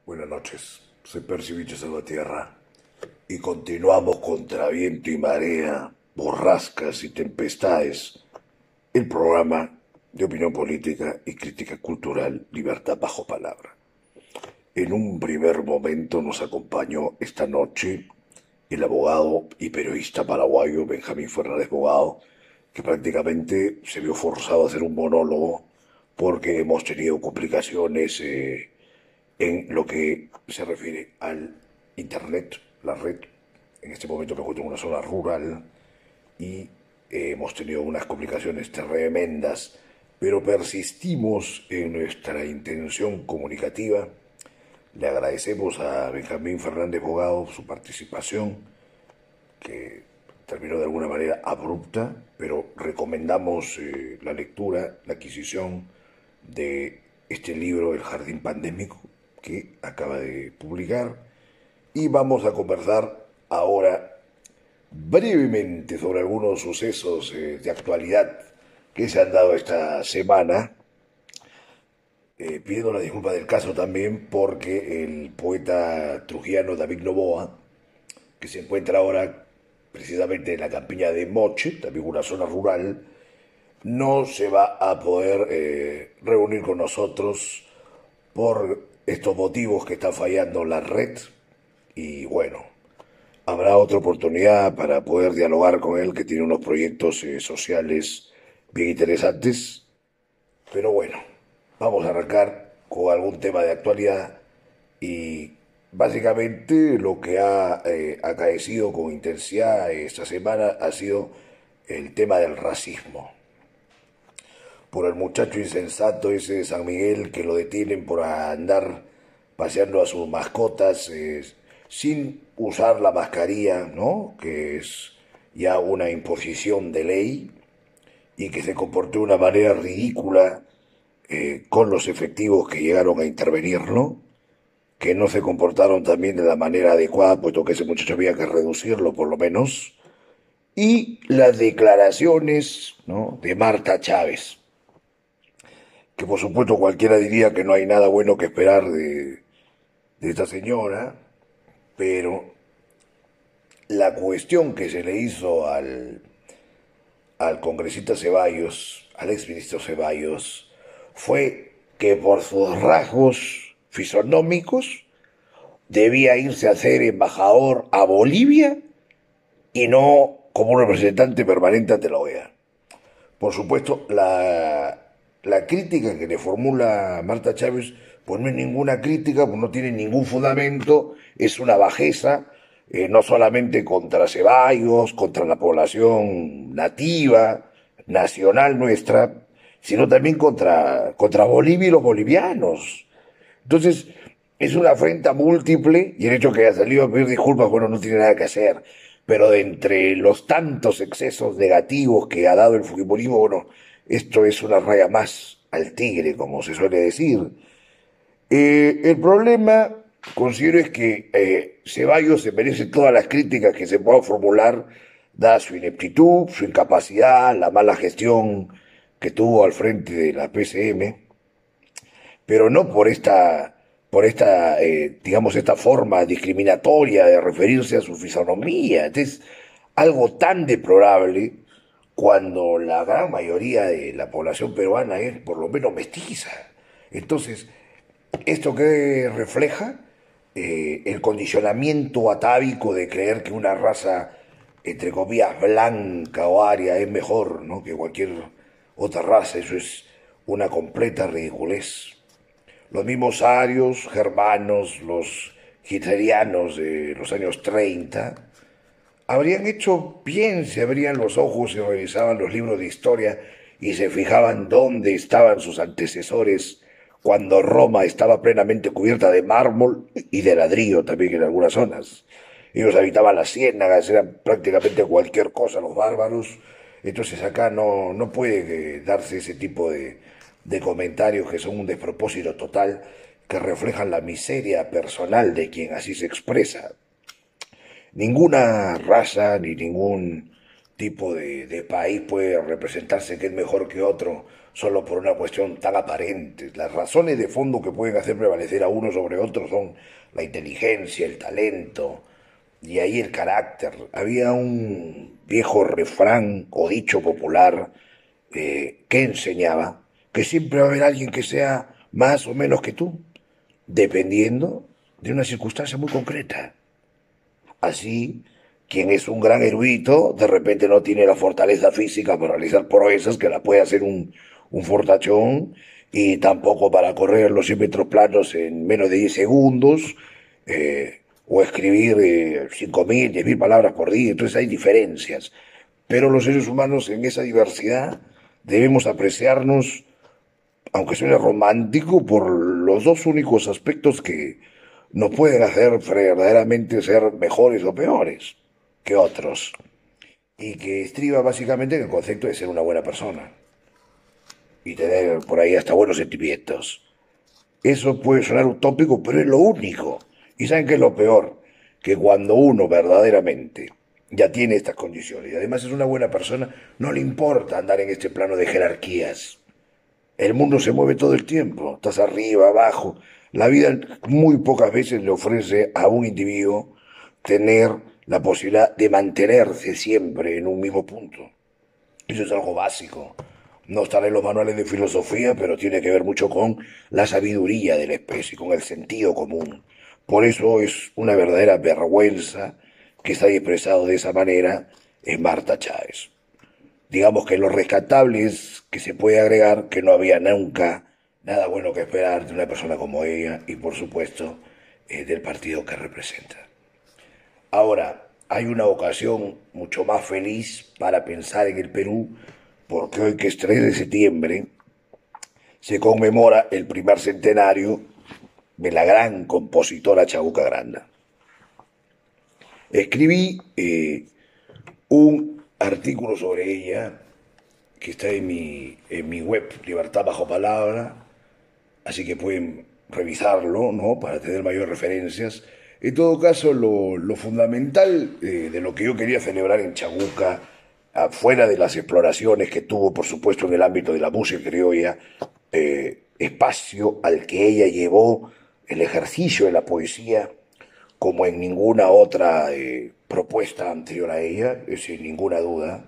Buenas noches, soy Percy Bicho Salvatierra y continuamos contra viento y marea, borrascas y tempestades, el programa de opinión política y crítica cultural Libertad bajo palabra. En un primer momento nos acompañó esta noche el abogado y periodista paraguayo Benjamín Fernández Bogado, que prácticamente se vio forzado a hacer un monólogo porque hemos tenido complicaciones en lo que se refiere al Internet, la red. En este momento me encuentro en una zona rural y hemos tenido unas complicaciones tremendas, pero persistimos en nuestra intención comunicativa. Le agradecemos a Benjamín Fernández Bogado su participación, que terminó de alguna manera abrupta, pero recomendamos la lectura, la adquisición de este libro, El Jardín Pandémico, que acaba de publicar. Y vamos a conversar ahora brevemente sobre algunos sucesos de actualidad que se han dado esta semana, pidiendo la disculpa del caso también porque el poeta trujillano David Noboa, que se encuentra ahora precisamente en la campiña de Moche, también una zona rural, no se va a poder reunir con nosotros por estos motivos que está fallando la red. Y bueno, habrá otra oportunidad para poder dialogar con él, que tiene unos proyectos sociales bien interesantes. Pero bueno, vamos a arrancar con algún tema de actualidad y básicamente lo que ha acaecido con intensidad esta semana ha sido el tema del racismo. Por el muchacho insensato ese de San Miguel que lo detienen por andar paseando a sus mascotas sin usar la mascarilla, ¿no? Que es ya una imposición de ley y que se comportó de una manera ridícula con los efectivos que llegaron a intervenir, ¿no? Que no se comportaron también de la manera adecuada, puesto que ese muchacho había que reducirlo por lo menos. Y las declaraciones, ¿no?, de Marta Chávez, que por supuesto cualquiera diría que no hay nada bueno que esperar de esta señora, pero la cuestión que se le hizo al congresista Ceballos, al exministro Ceballos, fue que por sus rasgos fisonómicos debía irse a ser embajador a Bolivia y no como un representante permanente ante la OEA. Por supuesto, la crítica que le formula Marta Chávez, pues no es ninguna crítica, pues no tiene ningún fundamento, es una bajeza, no solamente contra Ceballos, contra la población nativa, nacional nuestra, sino también contra Bolivia y los bolivianos. Entonces, es una afrenta múltiple y el hecho que haya salido a pedir disculpas, bueno, no tiene nada que hacer. Pero de entre los tantos excesos negativos que ha dado el fujimorismo, bueno, esto es una raya más al tigre, como se suele decir. El problema, considero, es que Ceballos se merece todas las críticas que se puedan formular, dada su ineptitud, su incapacidad, la mala gestión que tuvo al frente de la PCM, pero no por esta, digamos, esta forma discriminatoria de referirse a su fisonomía. Es algo tan deplorable cuando la gran mayoría de la población peruana es por lo menos mestiza. Entonces, ¿esto qué refleja? El condicionamiento atávico de creer que una raza, entre comillas, blanca o aria es mejor, ¿no?, que cualquier otra raza. Eso es una completa ridiculez. Los mismos arios, germanos, los hitlerianos de los años 30, habrían hecho bien si abrían los ojos y revisaban los libros de historia y se fijaban dónde estaban sus antecesores cuando Roma estaba plenamente cubierta de mármol y de ladrillo también en algunas zonas. Ellos habitaban las ciénagas, eran prácticamente cualquier cosa los bárbaros. Entonces acá no puede darse ese tipo de comentarios que son un despropósito total, que reflejan la miseria personal de quien así se expresa. Ninguna raza ni ningún tipo de país puede representarse que es mejor que otro solo por una cuestión tan aparente. Las razones de fondo que pueden hacer prevalecer a uno sobre otro son la inteligencia, el talento y ahí el carácter. Había un viejo refrán o dicho popular que enseñaba que siempre va a haber alguien que sea más o menos que tú, dependiendo de una circunstancia muy concreta. Así, quien es un gran erudito, de repente no tiene la fortaleza física para realizar proezas que la puede hacer un fortachón, y tampoco para correr los 100 metros planos en menos de 10 segundos, o escribir 5.000, 10.000 palabras por día. Entonces hay diferencias. Pero los seres humanos en esa diversidad debemos apreciarnos, aunque suene romántico, por los dos únicos aspectos que nos pueden hacer verdaderamente ser mejores o peores que otros, y que estriba básicamente en el concepto de ser una buena persona y tener por ahí hasta buenos sentimientos. Eso puede sonar utópico, pero es lo único. ¿Y saben qué es lo peor? Que cuando uno verdaderamente ya tiene estas condiciones y además es una buena persona, no le importa andar en este plano de jerarquías. El mundo se mueve todo el tiempo, estás arriba, abajo. La vida muy pocas veces le ofrece a un individuo tener la posibilidad de mantenerse siempre en un mismo punto. Eso es algo básico. No está en los manuales de filosofía, pero tiene que ver mucho con la sabiduría de la especie, con el sentido común. Por eso es una verdadera vergüenza que está expresado de esa manera en Marta Chávez. Digamos que lo rescatable es que se puede agregar que no había nunca nada bueno que esperar de una persona como ella y, por supuesto, del partido que representa. Ahora, hay una ocasión mucho más feliz para pensar en el Perú, porque hoy, que es 3 de septiembre, se conmemora el primer centenario de la gran compositora Chabuca Granda. Escribí un artículo sobre ella que está en mi web, Libertad Bajo Palabra, así que pueden revisarlo, ¿no?, para tener mayores referencias. En todo caso, lo fundamental de lo que yo quería celebrar en Chabuca, afuera de las exploraciones que tuvo, por supuesto, en el ámbito de la música criolla, espacio al que ella llevó el ejercicio de la poesía como en ninguna otra propuesta anterior a ella, sin ninguna duda.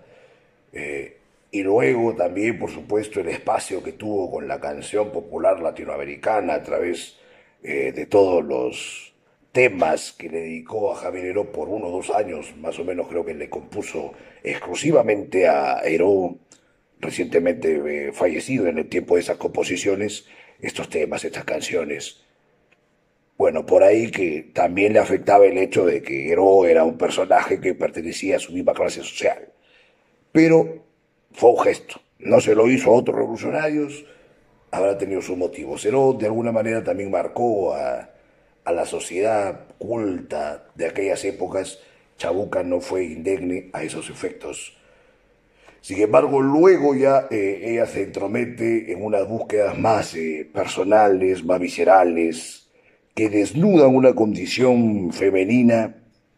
Y luego también, por supuesto, el espacio que tuvo con la canción popular latinoamericana a través de todos los temas que le dedicó a Javier Heró por 1 o 2 años, más o menos creo que le compuso exclusivamente a Heró, recientemente fallecido en el tiempo de esas composiciones, estos temas, estas canciones. Bueno, por ahí que también le afectaba el hecho de que Heró era un personaje que pertenecía a su misma clase social. Pero fue un gesto. No se lo hizo a otros revolucionarios, habrá tenido sus motivos. Heró de alguna manera también marcó a la sociedad culta de aquellas épocas. Chabuca no fue indemne a esos efectos. Sin embargo, luego ya ella se entromete en unas búsquedas más personales, más viscerales, que desnudan una condición femenina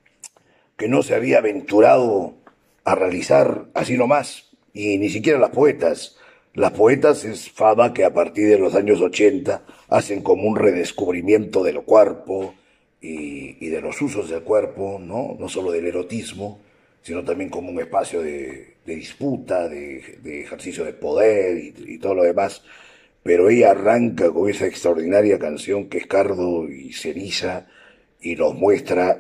que no se había aventurado a realizar así nomás, y ni siquiera las poetas. Las poetas es fama que a partir de los años 80 hacen como un redescubrimiento del cuerpo y de los usos del cuerpo, ¿no? No solo del erotismo, sino también como un espacio de disputa, de ejercicio de poder y todo lo demás. Pero ella arranca con esa extraordinaria canción que es Cardo y Ceniza y nos muestra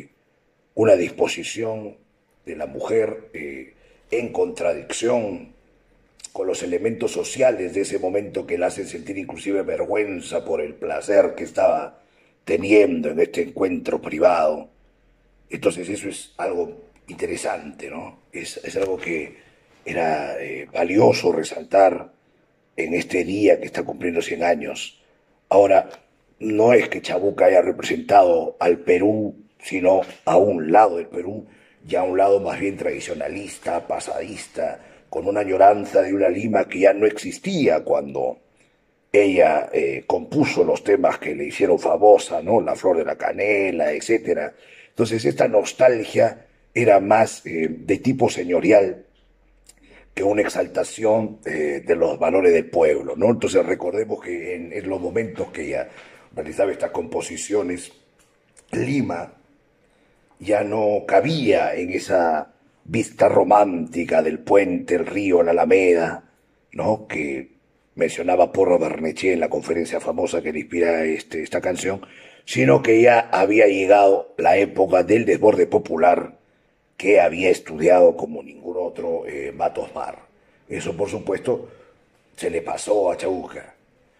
una disposición de la mujer en contradicción con los elementos sociales de ese momento que la hacen sentir inclusive vergüenza por el placer que estaba teniendo en este encuentro privado. Entonces eso es algo interesante, ¿no? Es algo que era valioso resaltar en este día que está cumpliendo 100 años. Ahora, no es que Chabuca haya representado al Perú, sino a un lado del Perú, ya a un lado más bien tradicionalista, pasadista, con una añoranza de una Lima que ya no existía cuando ella compuso los temas que le hicieron famosa, ¿no? La flor de la canela, etcétera. Entonces esta nostalgia era más de tipo señorial, que una exaltación de los valores del pueblo, ¿no? Entonces recordemos que en los momentos que ella realizaba estas composiciones, Lima ya no cabía en esa vista romántica del puente, el río, la Alameda, ¿no? Que mencionaba Porro Barnechea en la conferencia famosa que le inspira esta canción, sino que ya había llegado la época del desborde popular que había estudiado como ningún otro Matos Mar. Eso, por supuesto, se le pasó a Chabuca.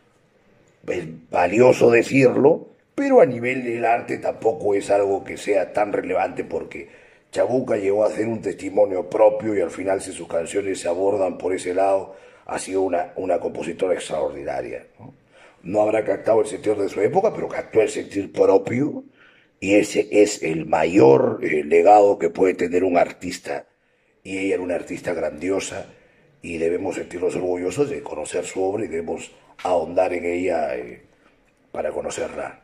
Es valioso decirlo, pero a nivel del arte tampoco es algo que sea tan relevante porque Chabuca llegó a hacer un testimonio propio y al final si sus canciones se abordan por ese lado, ha sido una compositora extraordinaria. ¿No? No habrá captado el sentir de su época, pero captó el sentir propio y ese es el mayor legado que puede tener un artista. Y ella era una artista grandiosa y debemos sentirnos orgullosos de conocer su obra y debemos ahondar en ella para conocerla.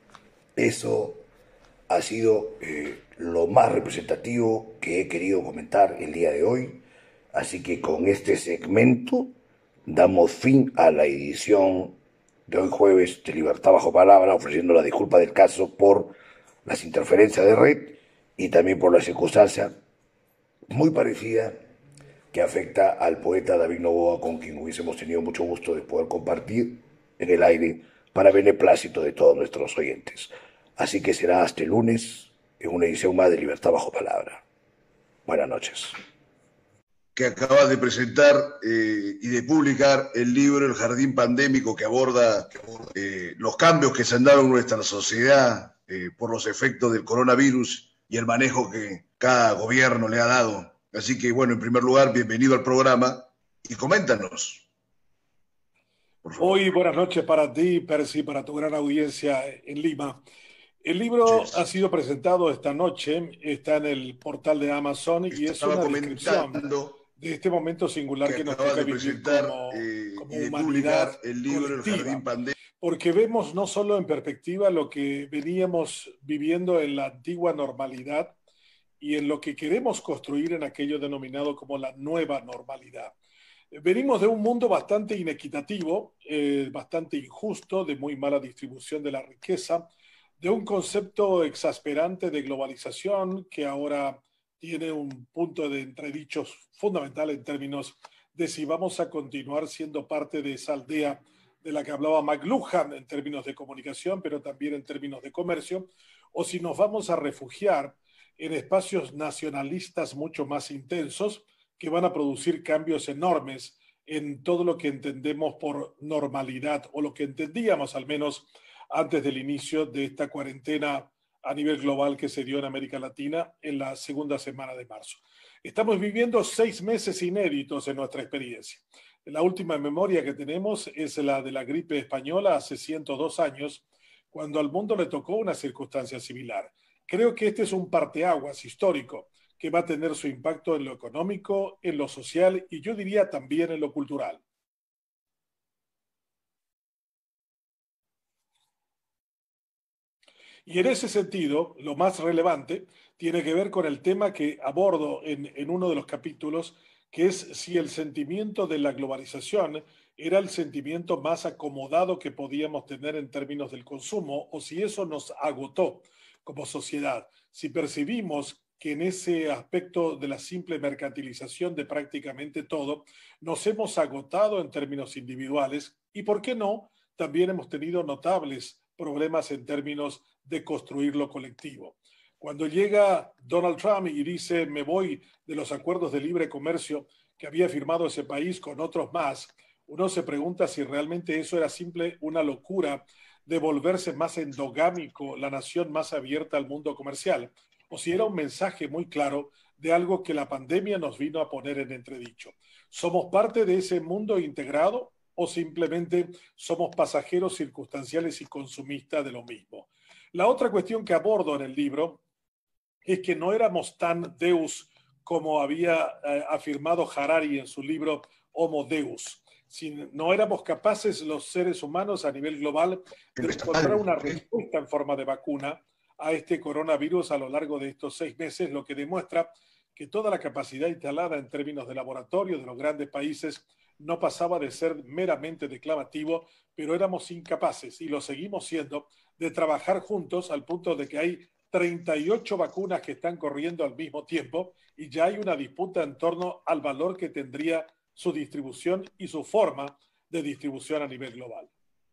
Eso ha sido lo más representativo que he querido comentar el día de hoy. Así que con este segmento damos fin a la edición de hoy jueves de Libertad Bajo Palabra, ofreciendo la disculpa del caso por las interferencias de red y también por la circunstancia muy parecida que afecta al poeta David Noboa, con quien hubiésemos tenido mucho gusto de poder compartir en el aire para beneplácito de todos nuestros oyentes. Así que será hasta el lunes en una edición más de Libertad Bajo Palabra. Buenas noches. Que acabas de presentar y de publicar el libro El Jardín Pandémico, que aborda los cambios que se han dado en nuestra sociedad por los efectos del coronavirus y el manejo que cada gobierno le ha dado. Así que, bueno, en primer lugar, bienvenido al programa y coméntanos, por favor. Hoy, buenas noches para ti, Percy, para tu gran audiencia en Lima. El libro ha sido presentado esta noche, está en el portal de Amazon y es una descripción de este momento singular que nos toca vivir como humanidad el libro El Jardín Pandémico. Porque vemos no solo en perspectiva lo que veníamos viviendo en la antigua normalidad y en lo que queremos construir en aquello denominado como la nueva normalidad. Venimos de un mundo bastante inequitativo, bastante injusto, de muy mala distribución de la riqueza, de un concepto exasperante de globalización que ahora tiene un punto de entredichos fundamental en términos de si vamos a continuar siendo parte de esa aldea de la que hablaba McLuhan en términos de comunicación, pero también en términos de comercio, o si nos vamos a refugiar en espacios nacionalistas mucho más intensos que van a producir cambios enormes en todo lo que entendemos por normalidad, o lo que entendíamos al menos antes del inicio de esta cuarentena a nivel global que se dio en América Latina en la segunda semana de marzo. Estamos viviendo 6 meses inéditos en nuestra experiencia. La última memoria que tenemos es la de la gripe española hace 102 años, cuando al mundo le tocó una circunstancia similar. Creo que este es un parteaguas histórico que va a tener su impacto en lo económico, en lo social y yo diría también en lo cultural. Y en ese sentido, lo más relevante tiene que ver con el tema que abordo en uno de los capítulos, que es si el sentimiento de la globalización era el sentimiento más acomodado que podíamos tener en términos del consumo, o si eso nos agotó como sociedad, si percibimos que en ese aspecto de la simple mercantilización de prácticamente todo, nos hemos agotado en términos individuales y, ¿por qué no?, también hemos tenido notables problemas en términos de construir lo colectivo. Cuando llega Donald Trump y dice me voy de los acuerdos de libre comercio que había firmado ese país con otros más, uno se pregunta si realmente eso era simple una locura de volverse más endogámico, la nación más abierta al mundo comercial, o si era un mensaje muy claro de algo que la pandemia nos vino a poner en entredicho. ¿Somos parte de ese mundo integrado o simplemente somos pasajeros circunstanciales y consumistas de lo mismo? La otra cuestión que abordo en el libro es que no éramos tan Deus como había afirmado Harari en su libro Homo Deus. No éramos capaces los seres humanos a nivel global de encontrar una respuesta en forma de vacuna a este coronavirus a lo largo de estos 6 meses, lo que demuestra que toda la capacidad instalada en términos de laboratorio de los grandes países no pasaba de ser meramente declamativo, pero éramos incapaces, y lo seguimos siendo, de trabajar juntos al punto de que hay 38 vacunas que están corriendo al mismo tiempo y ya hay una disputa en torno al valor que tendría su distribución y su forma de distribución a nivel global.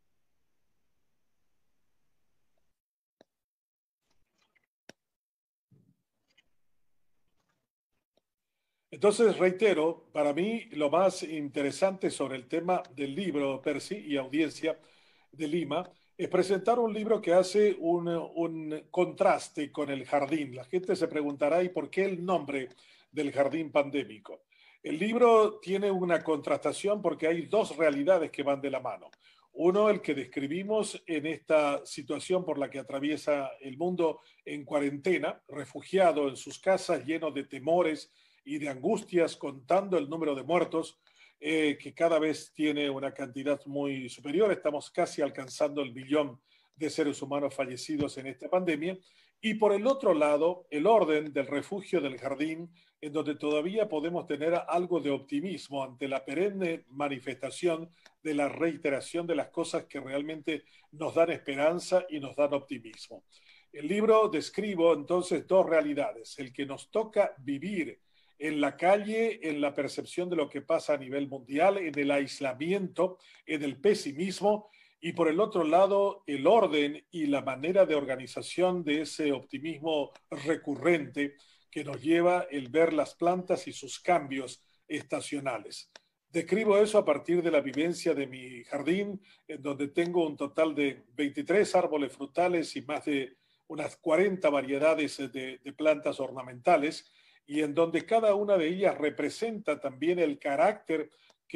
Entonces, reitero, para mí lo más interesante sobre el tema del libro, Percy, y audiencia de Lima, es presentar un libro que hace un contraste con el jardín. La gente se preguntará, ¿y por qué el nombre del jardín pandémico? El libro tiene una contrastación porque hay dos realidades que van de la mano. Uno, el que describimos en esta situación por la que atraviesa el mundo en cuarentena, refugiado en sus casas, lleno de temores y de angustias, contando el número de muertos, que cada vez tiene una cantidad muy superior. Estamos casi alcanzando el billón de seres humanos fallecidos en esta pandemia. Y por el otro lado, el orden del refugio del jardín, en donde todavía podemos tener algo de optimismo ante la perenne manifestación de la reiteración de las cosas que realmente nos dan esperanza y nos dan optimismo. El libro describo entonces dos realidades: el que nos toca vivir en la calle, en la percepción de lo que pasa a nivel mundial, en el aislamiento, en el pesimismo, y por el otro lado, el orden y la manera de organización de ese optimismo recurrente que nos lleva el ver las plantas y sus cambios estacionales. Describo eso a partir de la vivencia de mi jardín, en donde tengo un total de 23 árboles frutales y más de unas 40 variedades de plantas ornamentales, y en donde cada una de ellas representa también el carácter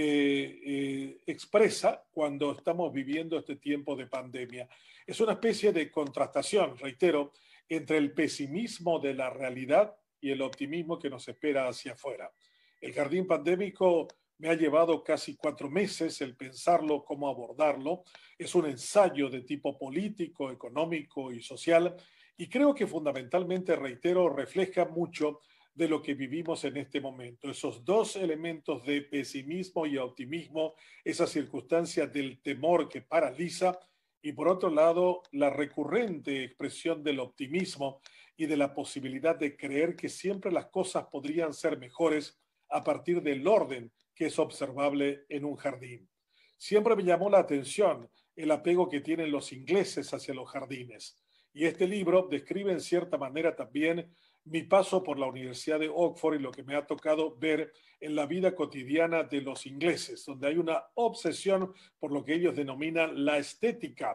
que expresa cuando estamos viviendo este tiempo de pandemia. Es una especie de contrastación, reitero, entre el pesimismo de la realidad y el optimismo que nos espera hacia afuera. El jardín pandémico me ha llevado casi 4 meses el pensarlo, cómo abordarlo. Es un ensayo de tipo político, económico y social, y creo que fundamentalmente, reitero, refleja mucho de lo que vivimos en este momento. Esos dos elementos de pesimismo y optimismo, esa circunstancia del temor que paraliza, y por otro lado, la recurrente expresión del optimismo y de la posibilidad de creer que siempre las cosas podrían ser mejores a partir del orden que es observable en un jardín. Siempre me llamó la atención el apego que tienen los ingleses hacia los jardines. Y este libro describe en cierta manera también mi paso por la Universidad de Oxford y lo que me ha tocado ver en la vida cotidiana de los ingleses, donde hay una obsesión por lo que ellos denominan la estética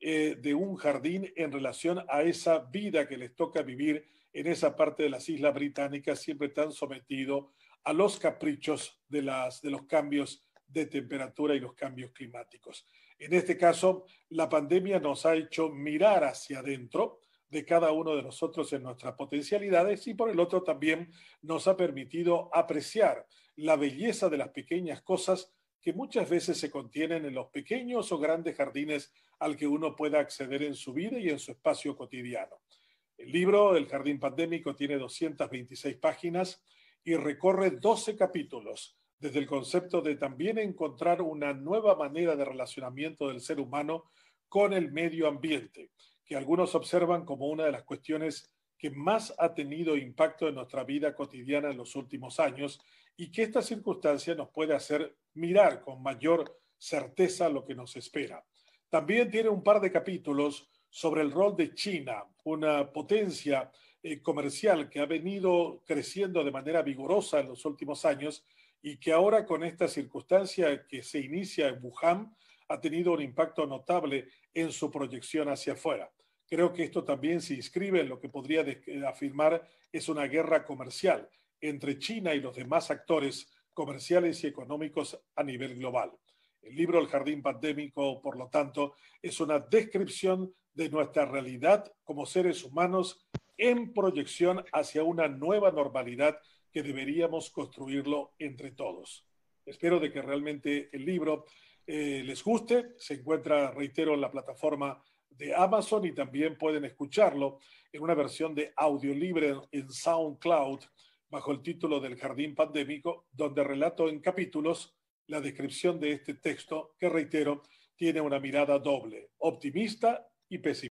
de un jardín en relación a esa vida que les toca vivir en esa parte de las Islas Británicas, siempre tan sometido a los caprichos de los cambios de temperatura y los cambios climáticos. En este caso, la pandemia nos ha hecho mirar hacia adentro de cada uno de nosotros en nuestras potencialidades, y por el otro también nos ha permitido apreciar la belleza de las pequeñas cosas que muchas veces se contienen en los pequeños o grandes jardines al que uno pueda acceder en su vida y en su espacio cotidiano. El libro El Jardín Pandémico tiene 226 páginas y recorre 12 capítulos, desde el concepto de también encontrar una nueva manera de relacionamiento del ser humano con el medio ambiente, que algunos observan como una de las cuestiones que más ha tenido impacto en nuestra vida cotidiana en los últimos años, y que esta circunstancia nos puede hacer mirar con mayor certeza lo que nos espera. También tiene un par de capítulos sobre el rol de China, una potencia comercial que ha venido creciendo de manera vigorosa en los últimos años y que ahora, con esta circunstancia que se inicia en Wuhan, ha tenido un impacto notable en su proyección hacia afuera. Creo que esto también se inscribe en lo que podría afirmar es una guerra comercial entre China y los demás actores comerciales y económicos a nivel global. El libro El Jardín Pandémico, por lo tanto, es una descripción de nuestra realidad como seres humanos en proyección hacia una nueva normalidad que deberíamos construirlo entre todos. Espero de que realmente el libro les guste. Se encuentra, reitero, en la plataforma de Amazon, y también pueden escucharlo en una versión de audio libre en SoundCloud bajo el título del Jardín Pandémico, donde relato en capítulos la descripción de este texto que, reitero, tiene una mirada doble, optimista y pesimista.